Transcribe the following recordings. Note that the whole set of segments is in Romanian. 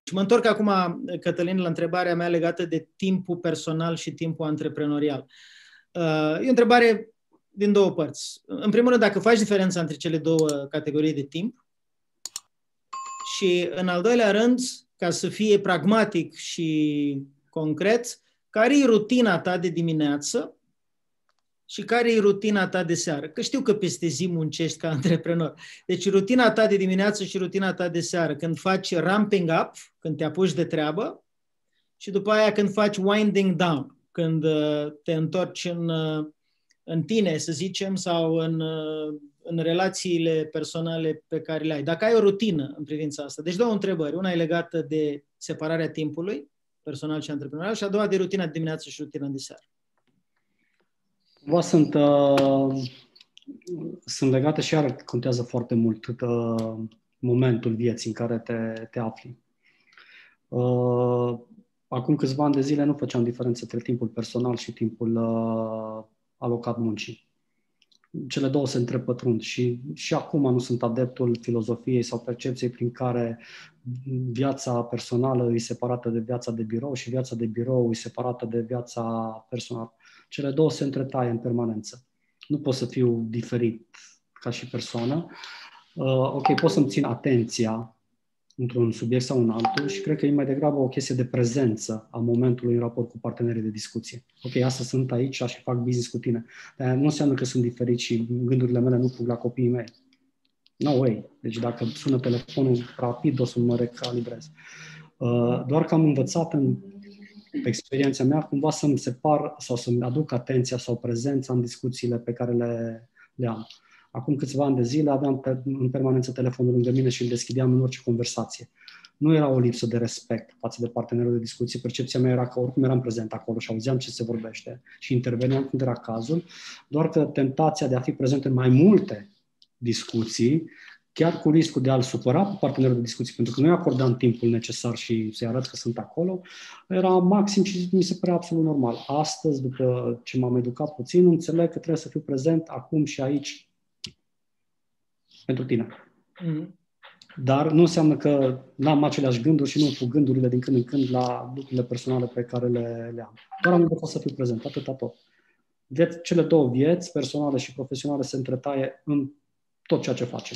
Și mă întorc acum, Cătălin, la întrebarea mea legată de timpul personal și timpul antreprenorial. E o întrebare din două părți. În primul rând, dacă faci diferența între cele două categorii de timp și, în al doilea rând, ca să fie pragmatic și concret, care e rutina ta de dimineață și care e rutina ta de seară? Că știu că peste zi muncești ca antreprenor. Deci rutina ta de dimineață și rutina ta de seară, când faci ramping up, când te apuci de treabă, și după aia când faci winding down, când te întorci în tine, să zicem, sau în relațiile personale pe care le ai. Dacă ai o rutină în privința asta. Deci două întrebări. Una e legată de separarea timpului, personal și antreprenorial, și a doua de rutina de dimineață și rutina de seară. Sunt legate și iar contează foarte mult momentul vieții în care te afli. Acum câțiva ani de zile nu făceam diferență între timpul personal și timpul alocat muncii. Cele două se întrepătrund și acum nu sunt adeptul filozofiei sau percepției prin care viața personală e separată de viața de birou și viața de birou e separată de viața personală. Cele două se întretaie în permanență. Nu pot să fiu diferit ca și persoană. Ok, pot să-mi țin atenția într-un subiect sau în altul și cred că e mai degrabă o chestie de prezență a momentului în raport cu partenerii de discuție. Ok, astăzi sunt aici și fac business cu tine. Dar nu înseamnă că sunt diferit și gândurile mele nu fug la copiii mei. No way. Deci dacă sună telefonul rapid, o să mă recalibrez. Doar că am învățat pe experiența mea cumva să-mi separ sau să-mi aduc atenția sau prezența în discuțiile pe care le am. Acum câțiva ani de zile aveam în permanență telefonul lângă mine și îl deschideam în orice conversație. Nu era o lipsă de respect față de partenerul de discuție. Percepția mea era că oricum eram prezent acolo și auzeam ce se vorbește și interveneam când era cazul, doar că tentația de a fi prezent în mai multe discuții, chiar cu riscul de a-l supăra pe partenerul de discuții, pentru că nu-i acordam timpul necesar și să-i arăt că sunt acolo, era maxim și mi se părea absolut normal. Astăzi, după ce m-am educat puțin, înțeleg că trebuie să fiu prezent acum și aici pentru tine. Dar nu înseamnă că n-am aceleași gânduri și nu fug gândurile din când în când la lucrurile personale pe care le am. Doar am învățat să fiu prezent, atâta tot. Cele două vieți, personale și profesionale, se întretaie în tot ceea ce facem.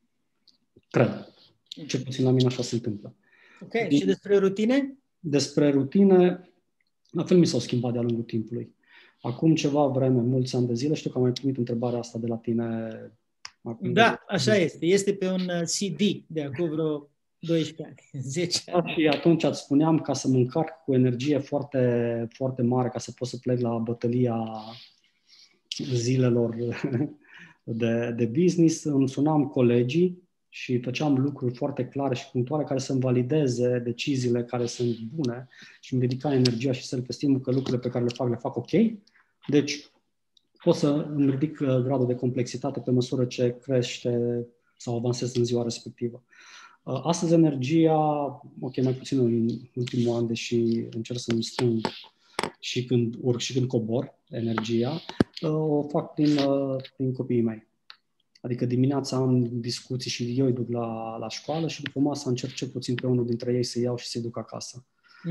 Cred. Cel puțin la mine așa se întâmplă. Ok, și despre rutine? Despre rutine, la fel mi s-au schimbat de-a lungul timpului. Acum ceva vreme, mulți ani de zile, știu că am mai primit întrebarea asta de la tine. Da, așa este. Este pe un CD de acum vreo 12 ani, 10 ani. Și atunci îți spuneam ca să mă încarc cu energie foarte, foarte mare, ca să pot să plec la bătălia zilelor de business, îmi sunam colegii și făceam lucruri foarte clare și punctuale care să-mi valideze deciziile care sunt bune și îmi dedica energia și self-esteem că lucrurile pe care le fac ok. Deci pot să îmi ridic gradul de complexitate pe măsură ce crește sau avansez în ziua respectivă. Astăzi energia, ok, mai puțin în ultimul an, deși încerc să-mi strâng și când urc și când cobor energia, o fac prin copiii mei. Adică dimineața am discuții și eu îi duc la școală și după masă încerc cel puțin pe unul dintre ei să iau și să-i duc acasă.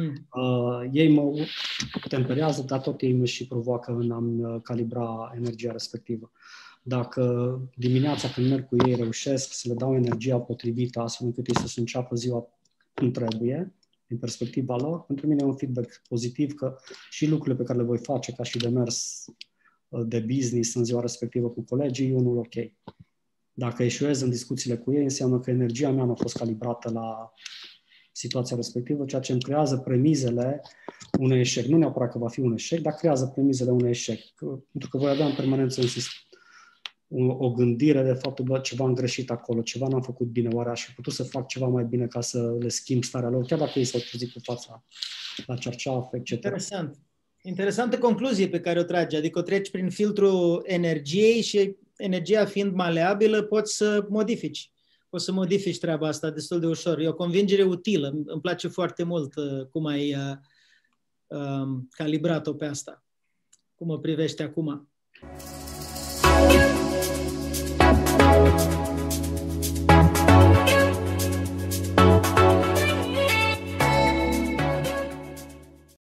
Ei mă temperează, dar tot ei mă și provoacă în a-mi calibra energia respectivă. Dacă dimineața când merg cu ei reușesc să le dau energia potrivită astfel încât ei să înceapă ziua cum trebuie, din perspectiva lor, pentru mine e un feedback pozitiv că și lucrurile pe care le voi face ca și demers de business în ziua respectivă cu colegii e unul ok. Dacă eșuez în discuțiile cu ei, înseamnă că energia mea nu a fost calibrată la situația respectivă, ceea ce îmi creează premizele unui eșec. Nu neapărat că va fi un eșec, dar creează premizele unui eșec. Pentru că voi avea în permanență o gândire de faptul că ceva am greșit acolo, ceva n-am făcut bine, oare aș fi putut să fac ceva mai bine ca să le schimb starea lor, chiar dacă ei s-au trezit cu fața la cerceaf, etc. Interesant. Interesantă concluzie pe care o tragi, adică o treci prin filtrul energiei și energia fiind maleabilă poți să modifici. Poți să modifici treaba asta destul de ușor. E o convingere utilă. Îmi place foarte mult cum ai calibrat-o pe asta. Cum o privești acum.